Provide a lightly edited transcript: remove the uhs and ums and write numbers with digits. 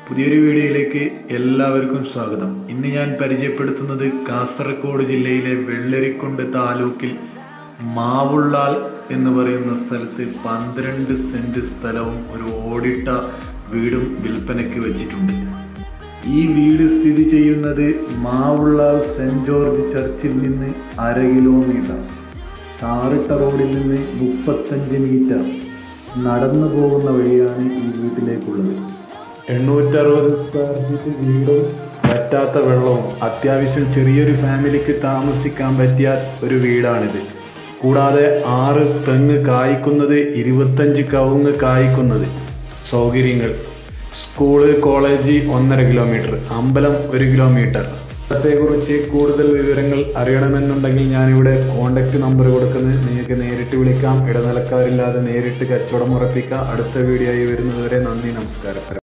പുതിയൊരു വീഡിയോയിലേക്ക് എല്ലാവർക്കും സ്വാഗതം. ഇന്ന് ഞാൻ പരിചയപ്പെടുത്തുന്നത് കാസർഗോഡ് ജില്ലയിലെ വെള്ളരിക്കുണ്ട് താലൂക്കിൽ മാവുള്ളാൽ എന്ന് പറയുന്ന സ്ഥലത്ത് 12 സെന്റ് സ്ഥലവും ഒരു ഓടിട്ട വീടും വിൽപ്പനയ്ക്ക് വെച്ചിട്ടുണ്ട്. ഈ വീട് സ്ഥിതി ചെയ്യുന്നത് മാവുള്ളാൽ സെന്റ് ജോർജ് ചർച്ചിൽ നിന്ന് 1/2 കിലോമീറ്റർ, ടാറിട്ട റോഡിൽ നിന്ന് 35 മീറ്റർ നടന്നു പോകുന്ന വഴിയാണ് ഈ വീട്ടിലേക്കുള്ളത്. 860 സ്ക്വയർ ഫീറ്റ് വീടും പറ്റാത്ത വെള്ളവും അത്യാവശ്യം ചെറിയൊരു ഫാമിലിക്ക് താമസിക്കാൻ പറ്റിയ ഒരു വീടാണിത്. കൂടാതെ 6 തെങ്ങ് കായ്ക്കുന്നത്, 25 കവുങ്ങ് കായ്ക്കുന്നത്, സൗകര്യങ്ങൾ, സ്കൂള് കോളേജ് 1.5 കിലോമീറ്റർ, അമ്പലം 1 കിലോമീറ്റർ. സ്ഥലത്തെക്കുറിച്ച് കൂടുതൽ വിവരങ്ങൾ അറിയണമെന്നുണ്ടെങ്കിൽ ഞാനിവിടെ കോൺടാക്റ്റ് നമ്പർ കൊടുക്കുന്നത്, നിങ്ങൾക്ക് നേരിട്ട് വിളിക്കാം. ഇടനിലക്കാരില്ലാതെ നേരിട്ട് കച്ചവടം ഉറപ്പിക്കാം. അടുത്ത വീഡിയോ ആയി വരുന്നതുവരെ നന്ദി, നമസ്കാരം.